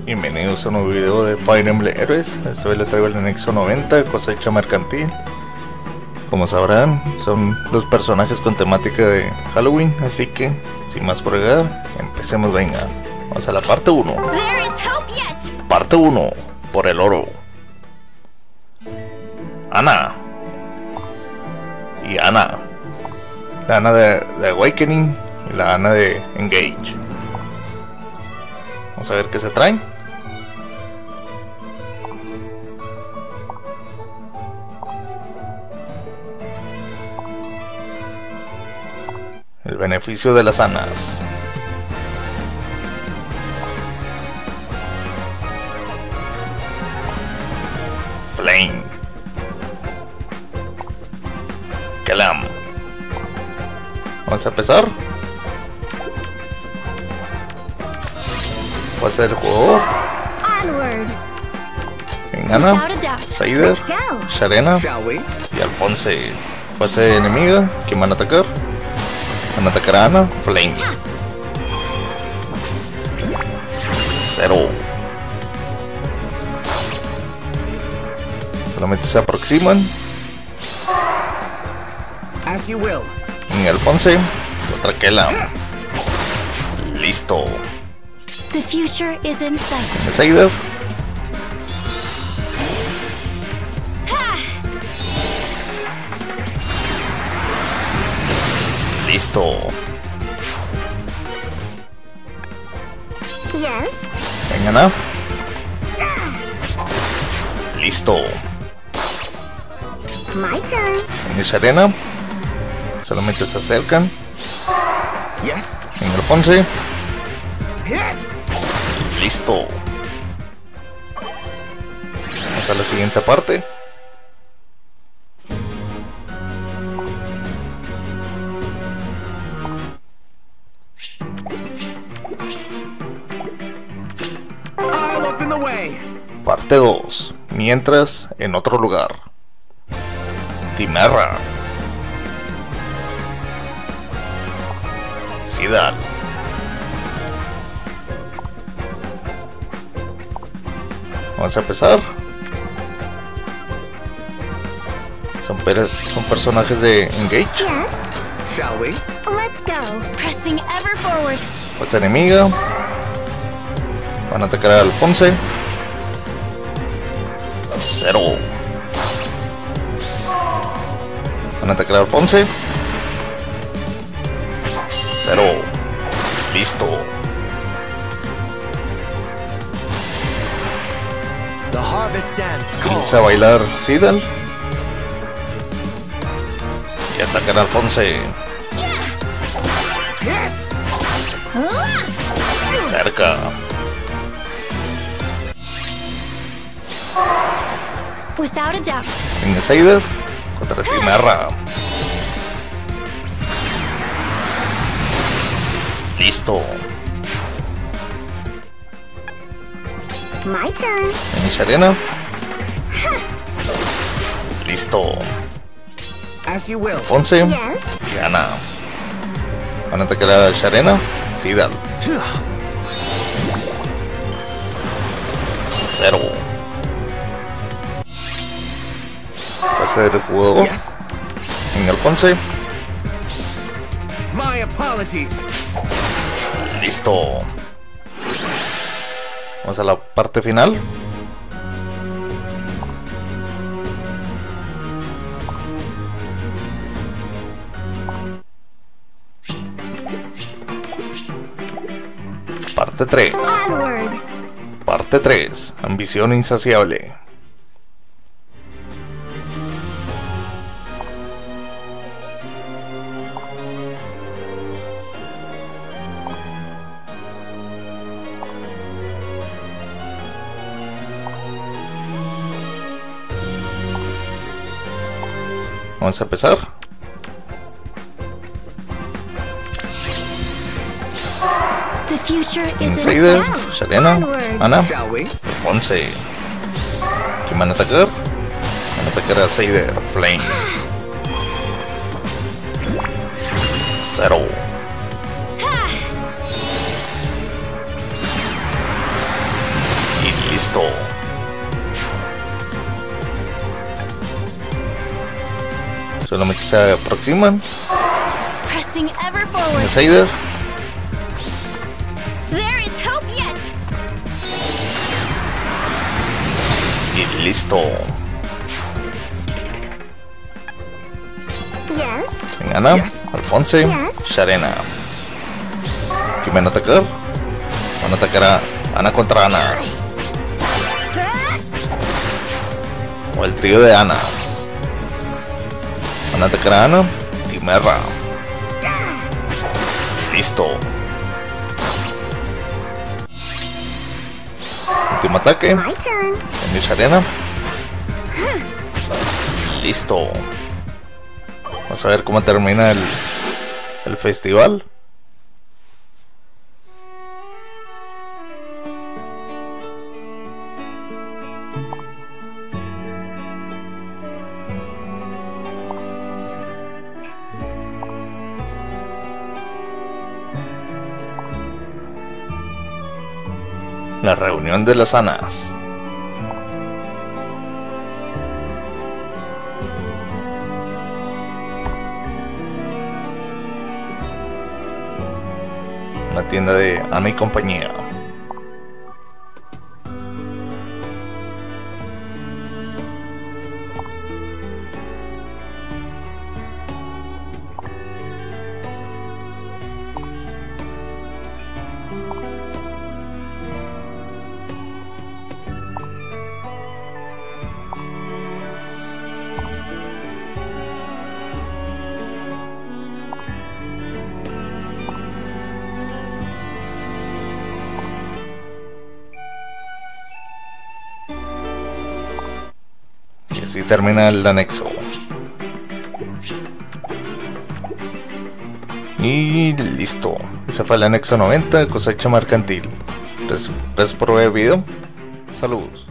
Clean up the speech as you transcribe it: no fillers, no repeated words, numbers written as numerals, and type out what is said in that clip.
Bienvenidos a un nuevo video de Fire Emblem Heroes. Esta vez les traigo el Nexo 90, cosecha mercantil. Como sabrán, son los personajes con temática de Halloween, así que, sin más por agregar, empecemos, venga. Vamos a la parte 1. Parte 1, por el oro. Ana. Y Ana. La Ana de Awakening y la Ana de Engage. Vamos a ver qué se traen. El beneficio de las Anas. Flame. Kelam. Vamos a empezar. Va a ser el juego. Ana, Saida, Sharena y Alphonse. Fase enemiga. ¿Quién van a atacar? Van a atacar a Ana. Flame. 0. Solamente se aproximan. En Alphonse. Otra Kelam. Listo. The future is in sight. Saida. Listo. Yes. Venga, Ana. Listo. My turn. En Sharena. Solamente se acercan. Yes. En Alphonse. Listo. Vamos a la siguiente parte. All up in the way. Parte 2. Mientras, en otro lugar. Timerra. Sidal. Vamos a empezar. Son personajes de Engage. Yes. Shall we? Let's go. Pressing ever forward. Pues enemiga. Van a atacar a Alphonse. 0. Van a atacar a Alphonse. 0. Listo. The harvest dance Comienza a bailar Sidal. Y atacar a Alphonse. Cerca. Without a doubt. En Saida contra Timerra. Listo. My turn. En Sharena. Listo. As you will. Alphonse Yes. y Ana. Van a atacar a Sharena. Sidal. 0. Va a ser el juego. Yes. En Alphonse. My apologies. Listo. Vamos a la parte final. Parte 3. Onward. Parte 3. Ambición insaciable. Vamos a empezar. The future is in Saida, sight. Sharena, Onward. Ana, Shall we? Alphonse. ¿Quién van a atacar? Van a atacar a Saida, Flame. 0. Solamente se aproximan. Pressing ever forward. Insider. There is hope yet. Y listo. Yes. Venga, Ana, Yes. Alfonso, Yes. Sharena. ¿Quién van a atacar? Van a atacar a Ana contra Ana. O el trío de Ana. Van a atacar a Ana y Merra. Listo. Último ataque. My turn. En Sharena. Listo. Vamos a ver cómo termina el festival. La reunión de las Anas. Una tienda de Ana y compañía. Y así termina el anexo. Y listo. Ese fue el anexo 90 de Cosecha Mercantil. Gracias por ver el video. Saludos.